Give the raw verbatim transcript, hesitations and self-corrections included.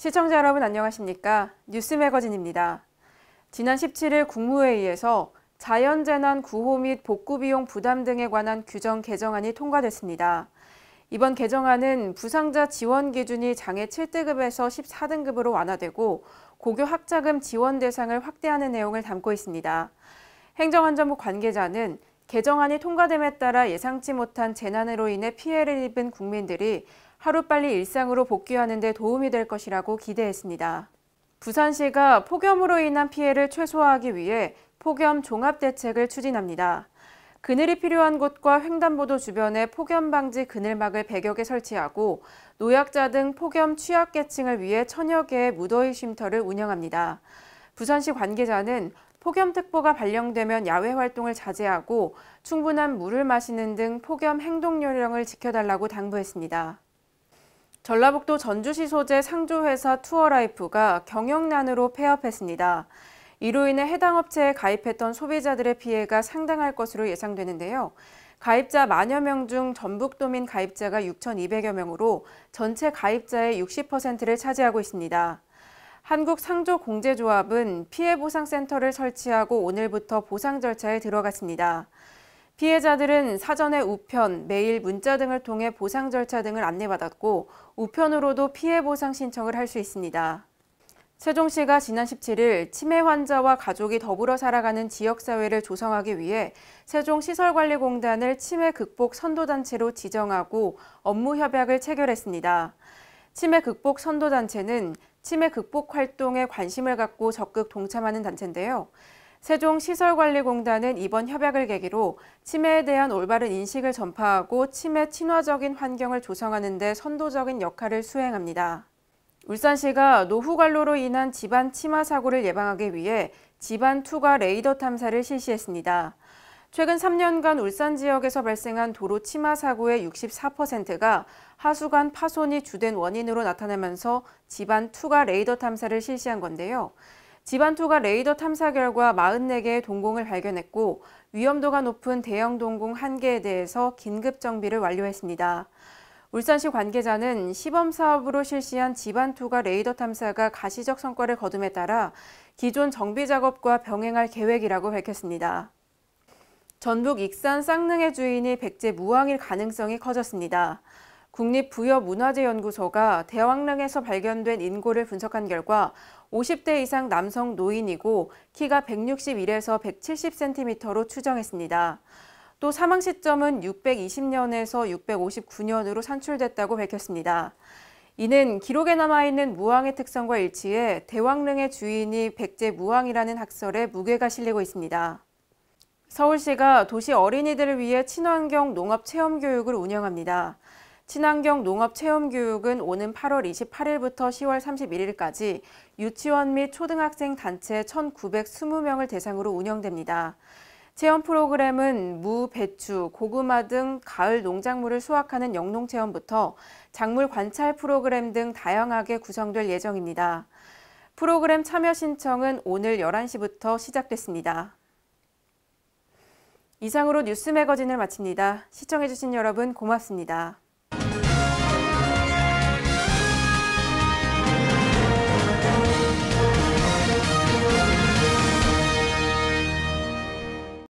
시청자 여러분 안녕하십니까? 뉴스 매거진입니다. 지난 십칠 일 국무회의에서 자연재난 구호 및 복구비용 부담 등에 관한 규정 개정안이 통과됐습니다. 이번 개정안은 부상자 지원 기준이 장애 칠 등급에서 십사 등급으로 완화되고 고교 학자금 지원 대상을 확대하는 내용을 담고 있습니다. 행정안전부 관계자는 개정안이 통과됨에 따라 예상치 못한 재난으로 인해 피해를 입은 국민들이 하루빨리 일상으로 복귀하는 데 도움이 될 것이라고 기대했습니다. 부산시가 폭염으로 인한 피해를 최소화하기 위해 폭염 종합대책을 추진합니다. 그늘이 필요한 곳과 횡단보도 주변에 폭염 방지 그늘막을 백여 개 설치하고 노약자 등 폭염 취약계층을 위해 천여 개의 무더위 쉼터를 운영합니다. 부산시 관계자는 폭염특보가 발령되면 야외 활동을 자제하고 충분한 물을 마시는 등 폭염 행동 요령을 지켜달라고 당부했습니다. 전라북도 전주시 소재 상조회사 투어라이프가 경영난으로 폐업했습니다. 이로 인해 해당 업체에 가입했던 소비자들의 피해가 상당할 것으로 예상되는데요. 가입자 만여 명 중 전북도민 가입자가 육천이백여 명으로 전체 가입자의 육십 퍼센트를 차지하고 있습니다. 한국상조공제조합은 피해보상센터를 설치하고 오늘부터 보상 절차에 들어갔습니다. 피해자들은 사전에 우편, 메일, 문자 등을 통해 보상 절차 등을 안내받았고 우편으로도 피해 보상 신청을 할 수 있습니다. 세종시가 지난 십칠 일 치매 환자와 가족이 더불어 살아가는 지역사회를 조성하기 위해 세종시설관리공단을 치매 극복 선도단체로 지정하고 업무 협약을 체결했습니다. 치매 극복 선도단체는 치매 극복 활동에 관심을 갖고 적극 동참하는 단체인데요. 세종시설관리공단은 이번 협약을 계기로 치매에 대한 올바른 인식을 전파하고 치매 친화적인 환경을 조성하는 데 선도적인 역할을 수행합니다. 울산시가 노후관로로 인한 집안 치마 사고를 예방하기 위해 집안 투과 레이더 탐사를 실시했습니다. 최근 삼 년간 울산 지역에서 발생한 도로 치마 사고의 육십사 퍼센트가 하수관 파손이 주된 원인으로 나타나면서 집안 투과 레이더 탐사를 실시한 건데요. 집안 투과 레이더 탐사 결과 사십사 개의 동공을 발견했고 위험도가 높은 대형 동공 한 개에 대해서 긴급 정비를 완료했습니다. 울산시 관계자는 시범 사업으로 실시한 집안 투과 레이더 탐사가 가시적 성과를 거둠에 따라 기존 정비 작업과 병행할 계획이라고 밝혔습니다. 전북 익산 쌍능의 주인이 백제 무왕일 가능성이 커졌습니다. 국립부여문화재연구소가 대왕릉에서 발견된 인고를 분석한 결과 오십 대 이상 남성 노인이고 키가 백육십일에서 백칠십 센티미터로 추정했습니다. 또 사망 시점은 육백이십 년에서 육백오십구 년으로 산출됐다고 밝혔습니다. 이는 기록에 남아있는 무왕의 특성과 일치해 대왕릉의 주인이 백제 무왕이라는 학설에 무게가 실리고 있습니다. 서울시가 도시 어린이들을 위해 친환경 농업 체험 교육을 운영합니다. 친환경 농업 체험 교육은 오는 팔월 이십팔일부터 시월 삼십일일까지 유치원 및 초등학생 단체 천구백이십 명을 대상으로 운영됩니다. 체험 프로그램은 무, 배추, 고구마 등 가을 농작물을 수확하는 영농 체험부터 작물 관찰 프로그램 등 다양하게 구성될 예정입니다. 프로그램 참여 신청은 오늘 열한 시부터 시작됐습니다. 이상으로 뉴스 매거진을 마칩니다. 시청해주신 여러분 고맙습니다.